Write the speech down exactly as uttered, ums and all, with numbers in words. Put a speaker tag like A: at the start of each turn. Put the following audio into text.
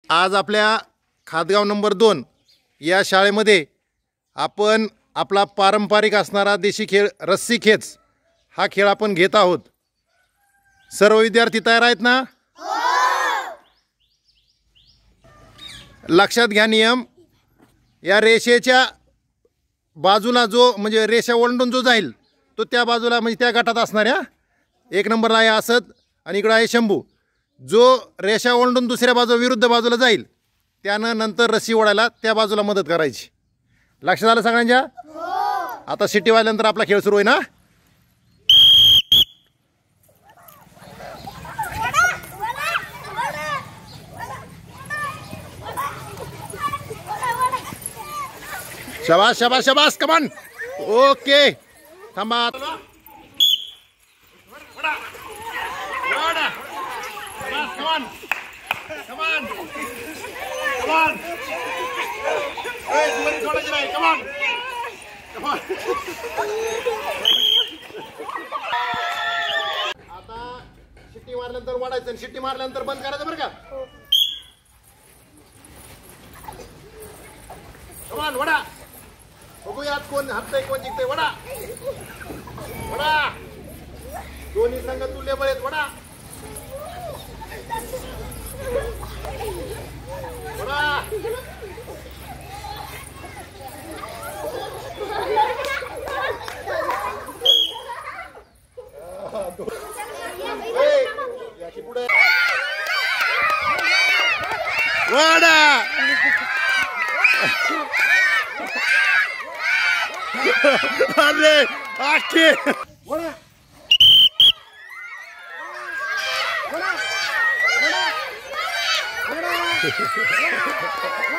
A: आज आपल्या खातगाव नंबर दोन या शाळेमध्ये आपण आपला पारंपरिक असणारा देशी खेळ रस्सी खेच हा खेळ आपण घेत आहोत। सर्व विद्यार्थी तयार आहेत ना? लक्षात घ्या नियम, या रेषेच्या बाजूला जो म्हणजे रेषा ओलांडून जो जाईल तो त्या बाजूला म्हणजे त्या गटात असणार आहे। एक नंबरला आहे असद आणि इकडे आहे शंभू। जो रेषा ओलांडून दुसऱ्या बाजू विरुद्ध बाजूला जाईल त्यानं नंतर रस्सी ओढायला त्या बाजूला मदत करायची। लक्षात आलं सगळ्यांच्या? आता शिट्टी वाजल्यानंतर आपला खेळ सुरू आहे ना? शाबास शाबास शाबास, कमान, ओके, थांबा। आता शिट्टी मारल्यानंतर वाढायचं, शिट्टी मारल्यानंतर बंद करायचं बरं का? कमान, वडा, बघूयात कोण हरतय कोण जिंकतय। वडा वडा, दोन्ही संघ तुल्यबळ आहेत। वडा वडा, पुढे वडा, अरे आखे वडा वडा वडा